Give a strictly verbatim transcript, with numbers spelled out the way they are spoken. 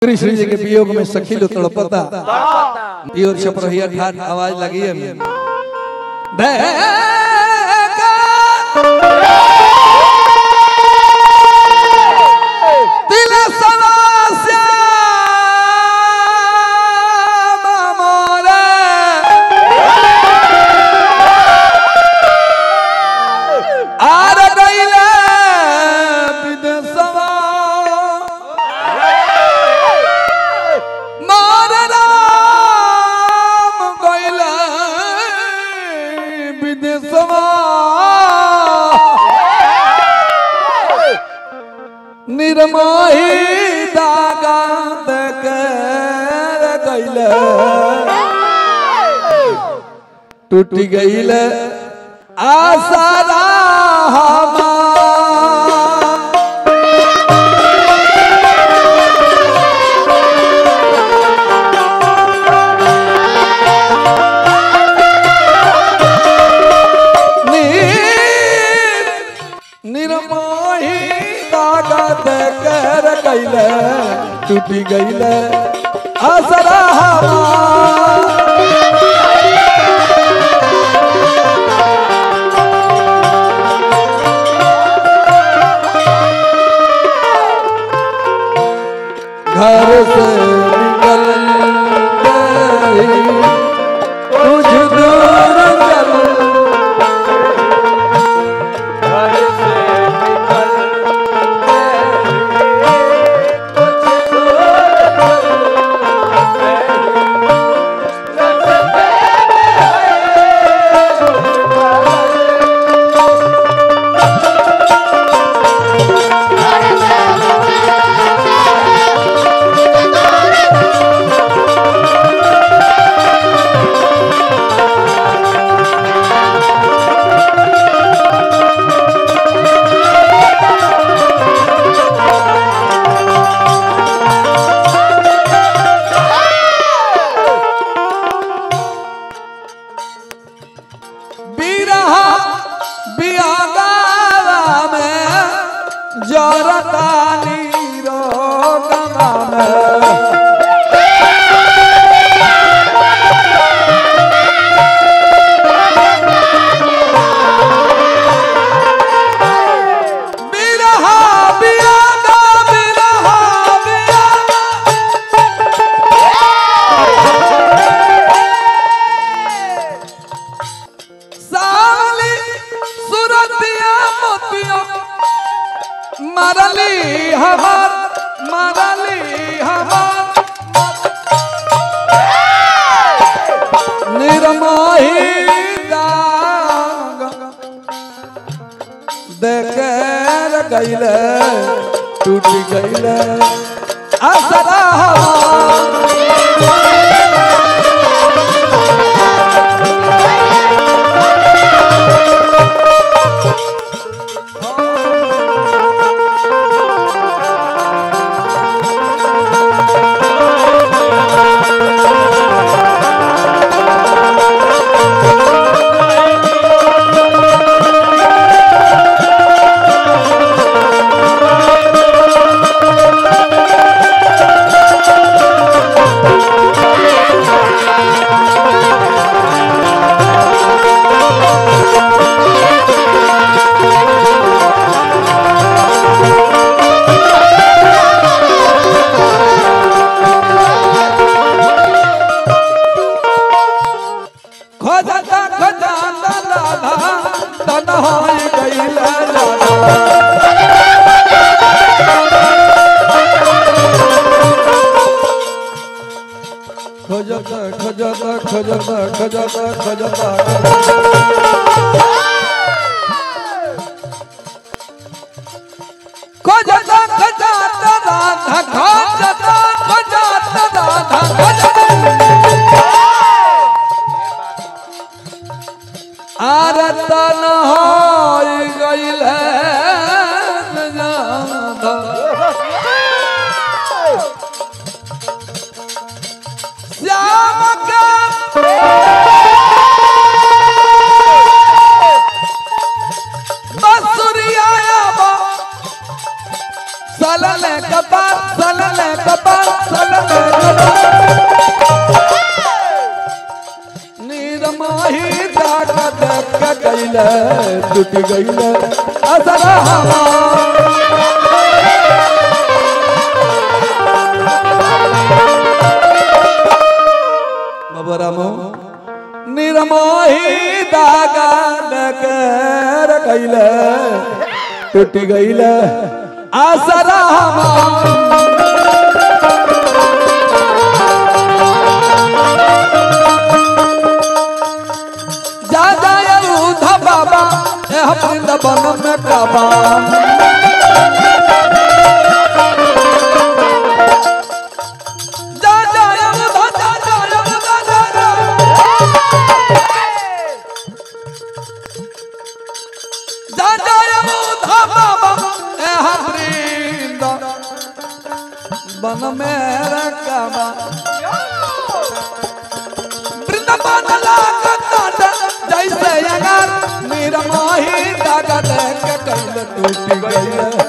कृष्ण जी के वियोग में सखी लो तड़पता और छपरहिया ठाठ आवाज लगी है निर्मोही दागा गईल टूटी गईल आसारा टूटी गईल आसरा घर से निकल गई कुछ दूर चल घर से निकल मरली हमार मरली हमार निर्मोही देकर गईल टूटी गईल आसरा खजता खजता खजता खजता खजता खजता खजता राधा खजता खजता राधा खजता आरतन हो गईल श्याम का बसुरिया सलल कपार सलल गईले टूट गईले असरा बाबा रामो निर्मोही दागा कर गईले टूट गईले असरा बाबा वृंदावन में काबा जा जा जा बाबा वृंदावन में काबा वृंदावन लागता जैसे अगर मेरा माही दागा देख के टूट गई